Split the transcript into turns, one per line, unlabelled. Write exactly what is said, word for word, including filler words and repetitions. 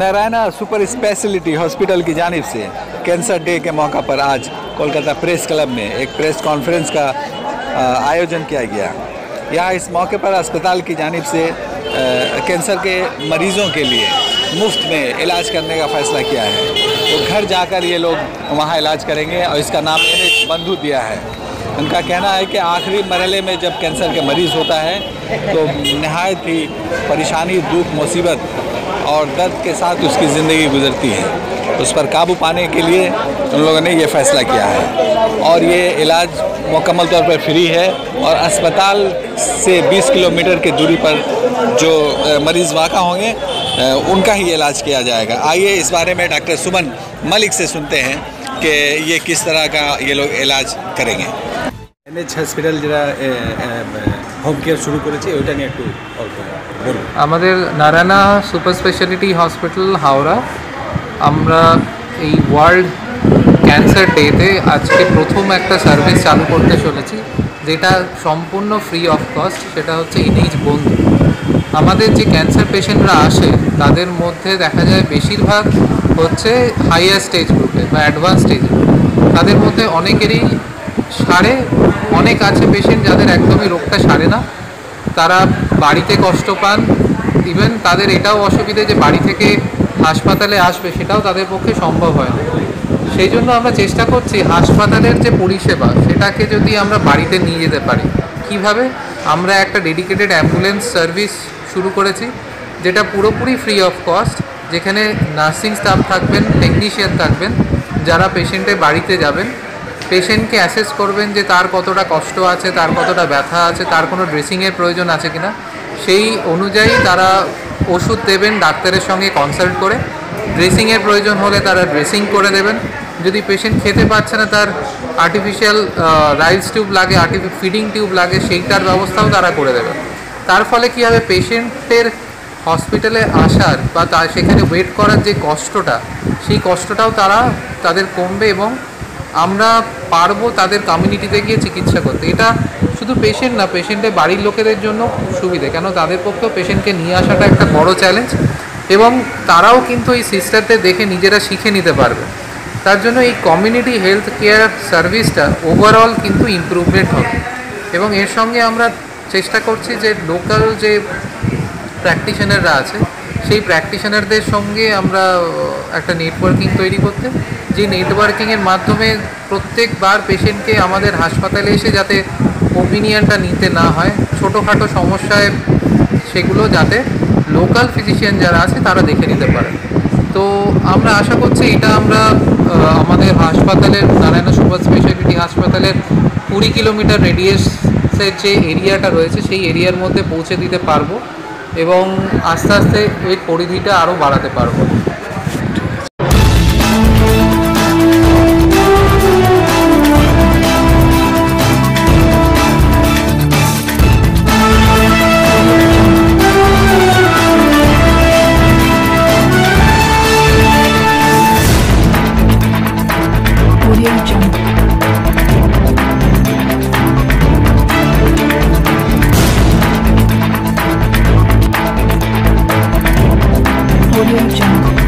Narayana super speciality hospital की जानिब से कैंसर डे के मौका पर आज कोलकाता प्रेस क्लब में एक प्रेस कॉन्फ्रेंस का आयोजन किया गया। यहाँ इस मौके पर अस्पताल की जानिब से कैंसर के मरीज़ों के लिए मुफ्त में इलाज करने का फ़ैसला किया है। तो घर जाकर ये लोग वहाँ इलाज करेंगे और इसका नाम इन्हें बंधु दिया है। उनका कहना है कि आखिरी मरहले में जब कैंसर के मरीज़ होता है तो नहायत ही परेशानी, दुख, मुसीबत और दर्द के साथ उसकी ज़िंदगी गुजरती है। उस पर काबू पाने के लिए उन लोगों ने ये फ़ैसला किया है और ये इलाज मुकम्मल तौर पर फ्री है और अस्पताल से बीस किलोमीटर की दूरी पर जो मरीज़ वाक़ा होंगे उनका ही इलाज किया जाएगा। आइए इस बारे में डॉक्टर सुमन मलिक से सुनते हैं कि ये किस तरह का ये लोग इलाज करेंगे। एनएच हॉस्पिटल जरा হোম কেয়ার শুরু করেছে, ওইটা নিয়ে একটু অল্প বলুন।
আমাদের Narayana super speciality hospital Howrah, আমরা এই ওয়ার্ল্ড ক্যান্সার ডেতে আজকে প্রথম একটা সার্ভিস চালু করতে চলেছি, যেটা সম্পূর্ণ ফ্রি অফ কস্ট। সেটা হচ্ছে ইনএইচ বন্ধু। আমাদের যে ক্যান্সার পেশেন্টরা আসে তাদের মধ্যে দেখা যায় বেশিরভাগ হচ্ছে হাইয়ার স্টেজ গ্রুপে বা অ্যাডভান্স স্টেজে। তাদের মধ্যে অনেকেরই সারে, অনেক আছে পেশেন্ট যাদের একদমই রোগটা সারে না, তারা বাড়িতে কষ্ট পান। ইভেন তাদের এটাও অসুবিধে যে বাড়ি থেকে হাসপাতালে আসবে সেটাও তাদের পক্ষে সম্ভব হয় না। সেই জন্য আমরা চেষ্টা করছি হাসপাতালের যে পরিষেবা সেটাকে যদি আমরা বাড়িতে নিয়ে যেতে পারি। কিভাবে? আমরা একটা ডেডিকেটেড অ্যাম্বুলেন্স সার্ভিস শুরু করেছি, যেটা পুরোপুরি ফ্রি অফ কস্ট, যেখানে নার্সিং স্টাফ থাকবেন, টেকনিশিয়ান থাকবেন, যারা পেশেন্টের বাড়িতে যাবেন, পেশেন্টকে অ্যাসেস করবেন যে তার কতটা কষ্ট আছে, তার কতটা ব্যথা আছে, তার কোনো ড্রেসিংয়ের প্রয়োজন আছে কিনা। সেই অনুযায়ী তারা ওষুধ দেবেন ডাক্তারের সঙ্গে কনসাল্ট করে। ড্রেসিংয়ের প্রয়োজন হলে তারা ড্রেসিং করে দেবেন। যদি পেশেন্ট খেতে পারছে না, তার আর্টিফিশিয়াল রাইস টিউব লাগে, আর্টিফিশিয়াল ফিডিং টিউব লাগে, সেইটার ব্যবস্থাও তারা করে দেবেন। তার ফলে কী হবে, পেশেন্টের হসপিটালে আসার বা তার সেখানে ওয়েট করার যে কষ্টটা, সেই কষ্টটাও তারা তাদের কমবে এবং আমরা পারবো তাদের কমিউনিটিতে গিয়ে চিকিৎসা করতে। এটা শুধু পেশেন্ট না, পেশেন্টের বাড়ির লোকেদের জন্য সুবিধে, কেন তাদের পক্ষেও পেশেন্টকে নিয়ে আসাটা একটা বড় চ্যালেঞ্জ এবং তারাও কিন্তু এই সিস্টারদের দেখে নিজেরা শিখে নিতে পারবে। তার জন্য এই কমিউনিটি হেলথ কেয়ার সার্ভিসটা ওভারঅল কিন্তু ইমপ্রুভমেন্ট হবে এবং এর সঙ্গে আমরা চেষ্টা করছি যে লোকাল যে প্র্যাকটিশনাররা আছে সেই প্র্যাকটিশনারদের সঙ্গে আমরা একটা নেটওয়ার্কিং তৈরি করতে, যে নেটওয়ার্কিংয়ের মাধ্যমে প্রত্যেকবার পেশেন্টকে আমাদের হাসপাতালে এসে যাতে ওপিনিয়নটা নিতে না হয়, ছোটোখাটো সমস্যায় সেগুলো যাতে লোকাল ফিজিশিয়ান যারা আছে তারা দেখে নিতে পারে। তো আমরা আশা করছি এটা আমরা আমাদের হাসপাতালের, নারায়ণা সুপার স্পেশালিটি হাসপাতালের কুড়ি কিলোমিটার রেডিয়াসের যে এরিয়াটা রয়েছে সেই এরিয়ার মধ্যে পৌঁছে দিতে পারবো এবং আস্তে আস্তে এর পরিধিটা আরও বাড়াতে পারবো।
Audio Jungle. Audio Jungle.